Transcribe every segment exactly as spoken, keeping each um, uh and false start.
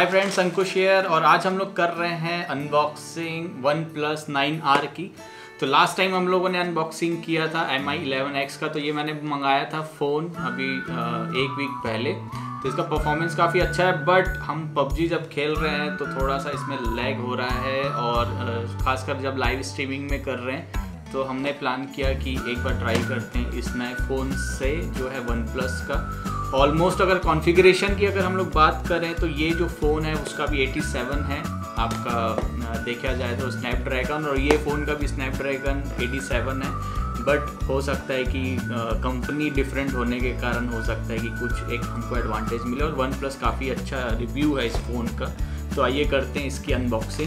Hi friends, Ankush here और आज हम लोग कर रहे हैं unboxing one plus nine R की। तो लास्ट टाइम हम लोगों ने अनबॉक्सिंग किया था एम आई इलेवन एक्स का। तो ये मैंने मंगाया था फ़ोन अभी एक वीक पहले। तो इसका परफॉर्मेंस काफ़ी अच्छा है, बट हम पबजी जब खेल रहे हैं तो थोड़ा सा इसमें लैग हो रहा है, और ख़ासकर जब लाइव स्ट्रीमिंग में कर रहे हैं तो हमने प्लान किया कि एक बार ट्राई करते हैं इस नए फ़ोन से जो है वन प्लस का। ऑलमोस्ट अगर कॉन्फ़िगरेशन की अगर हम लोग बात करें तो ये जो फ़ोन है उसका भी एटी सेवन है आपका, देखा जाए तो स्नैपड्रैगन, और ये फ़ोन का भी स्नैपड्रैगन एटी सेवन है। बट हो सकता है कि कंपनी डिफरेंट होने के कारण हो सकता है कि कुछ एक हमको एडवांटेज मिले, और वन प्लस काफ़ी अच्छा रिव्यू है इस फ़ोन का। तो आइए करते हैं इसकी अनबॉक्सिंग।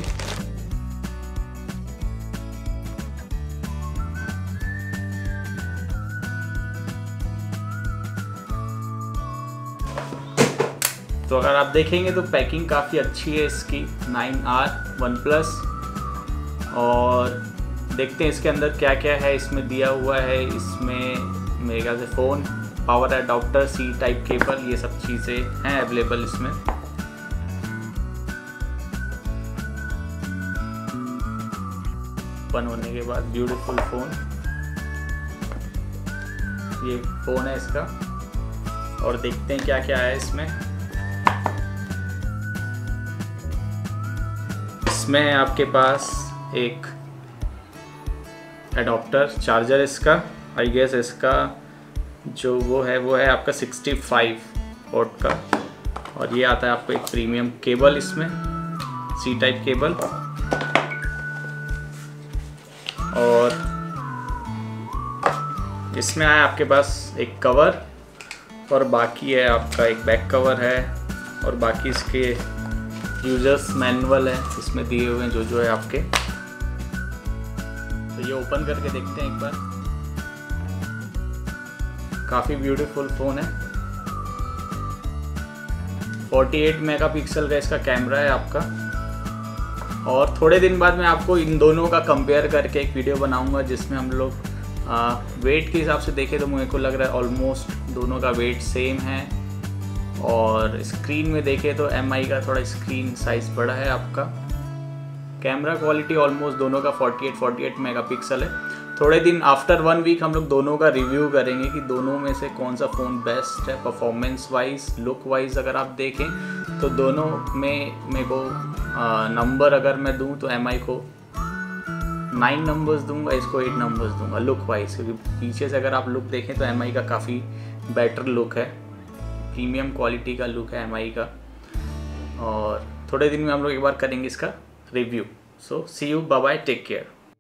तो अगर आप देखेंगे तो पैकिंग काफ़ी अच्छी है इसकी नाइन आर वन प्लस। और देखते हैं इसके अंदर क्या क्या है इसमें दिया हुआ है। इसमें मेरे ख्याल से phone, power adapter, C type cable, ये सब चीज़ें हैं अवेलेबल इसमें। ओपन होने के बाद ब्यूटीफुल फ़ोन, ये फ़ोन है इसका। और देखते हैं क्या क्या है इसमें। इसमें है आपके पास एक एडाप्टर चार्जर, इसका आई गेस इसका जो वो है वो है आपका सिक्सटी फाइव वोल्ट का। और ये आता है आपको एक प्रीमियम केबल, इसमें सी टाइप केबल। और इसमें आया आपके पास एक कवर, और बाकी है आपका एक बैक कवर है, और बाकी इसके यूजर्स मैनुअल है इसमें दिए हुए हैं जो जो है आपके। तो ये ओपन करके देखते हैं एक बार। काफ़ी ब्यूटीफुल फ़ोन है। अड़तालीस मेगापिक्सल का इसका कैमरा है आपका। और थोड़े दिन बाद मैं आपको इन दोनों का कंपेयर करके एक वीडियो बनाऊंगा जिसमें हम लोग वेट के हिसाब से देखें तो मुझे को लग रहा है ऑलमोस्ट दोनों का वेट सेम है। और स्क्रीन में देखें तो एम आई का थोड़ा स्क्रीन साइज़ बड़ा है आपका। कैमरा क्वालिटी ऑलमोस्ट दोनों का अड़तालीस अड़तालीस मेगापिक्सल है। थोड़े दिन आफ्टर वन वीक हम लोग दोनों का रिव्यू करेंगे कि दोनों में से कौन सा फ़ोन बेस्ट है परफॉर्मेंस वाइज, लुक वाइज। अगर आप देखें तो दोनों में मेरे को नंबर अगर मैं दूं तो एम आई को नाइन नंबर्स दूंगा, इसको एट नंबर्स दूंगा लुक वाइज। क्योंकि पीछे से अगर आप लुक देखें तो एम आई का काफ़ी बेटर लुक है, प्रीमियम क्वालिटी का लुक है एम आई का। और थोड़े दिन में हम लोग एक बार करेंगे इसका review. So see you, bye bye, take care.